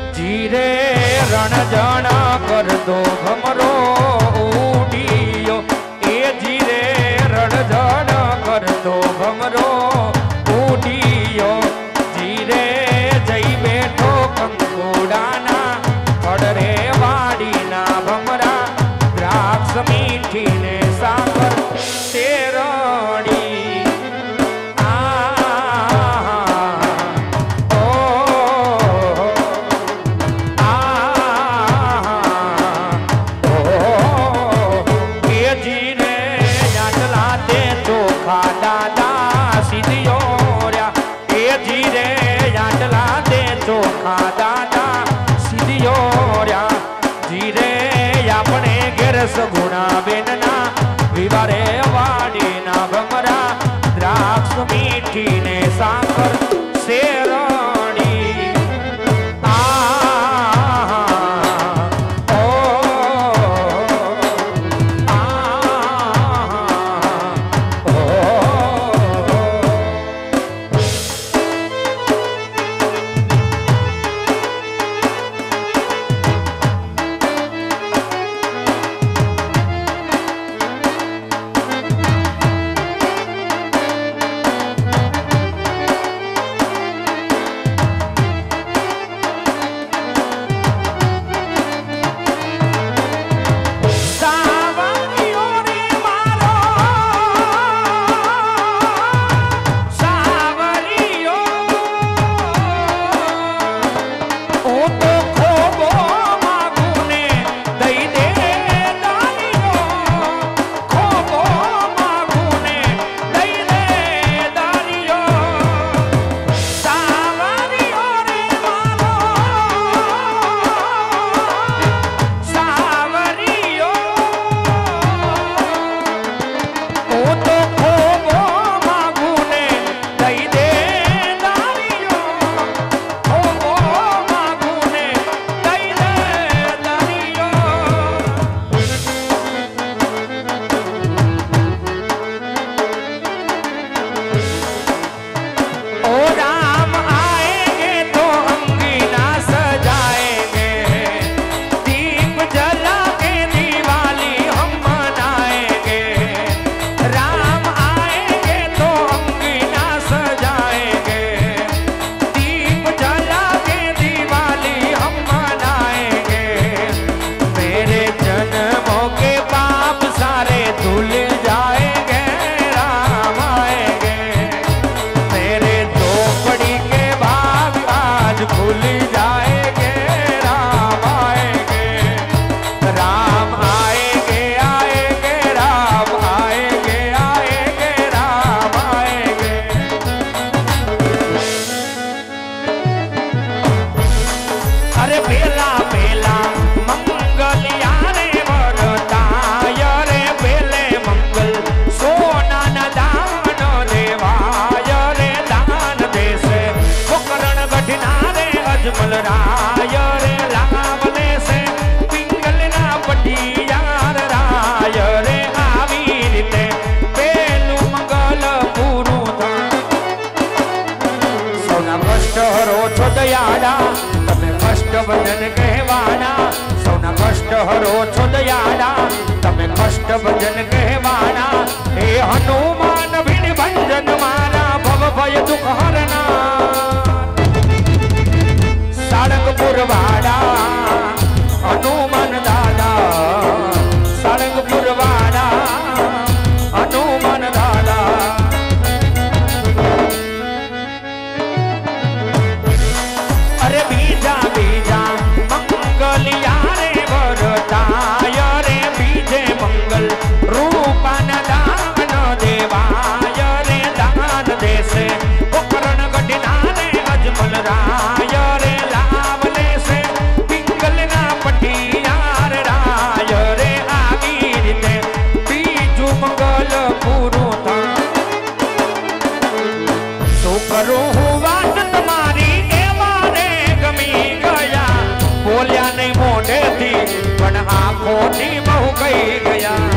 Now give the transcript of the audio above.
जीरे रण जाना कर दो भमरो उड़ियो ए जीरे रण जाना कर दो भमरो उड़ियो जीरे जई बैठो कंकुड़ाना पड़रे वाड़ी ना भमरा द्राक्ष मीठी ने सागर तेरणी चोखा दादा सीधियोर्या जीरे अपने घेर सगुणा बेनना विवारे वाड़ी ना भमरा द्राक्ष मीठी ने साकर शेरणी भजन कहवाना सौना कष्ट हरो छो दयाला तमे कष्ट भजन कहवाना हे हनुमान भिन भंजन माना भव भय दुख हरना सारंगपुर वाड़ा हनुमान दादा सारंगपुर वाड़ा हनुमान दादा अरे बीजा बीजा मंगलिया रे वरदाय रे बीजे मंगल रूपन दान देवाय रे दान देसे उपकरण गठिना रे अजमल राय रे लावले से पिंगल ना पटियार राय रे आगी रीते बीजू मंगल पूरू था सो करो वात तुम्हारी बोलिया नहीं मोटे थी पण आंखों थी बहु गई गया